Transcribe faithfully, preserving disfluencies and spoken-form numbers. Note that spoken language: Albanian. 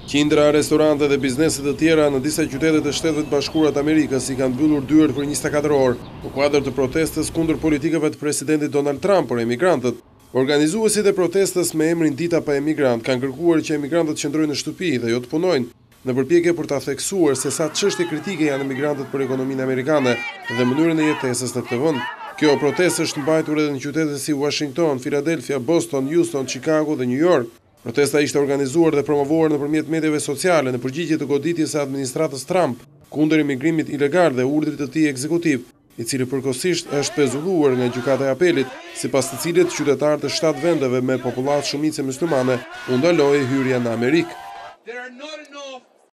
Qindra restorante dhe bizneset të tjera në disa qytete të Shtetit Bashkuar të Amerikës i kanë mbyllur dyert për njëzet e katër orë, në kuadër të protestës kundër politikave të presidentit Donald Trump për emigrantët. Organizuesit e protestës me emrin Dita pa emigrant kanë kërkuar që emigrantët qëndrojnë në shtëpi dhe jo të punojnë, në përpjekje për ta theksuar se sa çështje kritike janë emigrantët për ekonominë amerikane dhe mënyrën e jetesës në këtë vend. Kjo protestë është mbajtur edhe në qytete si Washington, Philadelphia, Boston, Houston, Chicago dhe New York. Protesta ishte organizuar dhe promovuar nëpërmjet mediave sociale në përgjigje të goditjes së administratës Trump kundër imigrimit ilegal dhe urdhrit të tij ekzekutiv, i cili përkohësisht është pezulluar nga gjykata e apelit, sipas të cilit qytetarët të shtatë vendeve me popullatë shumicë muslimane u ndaloi hyrja në Amerikë.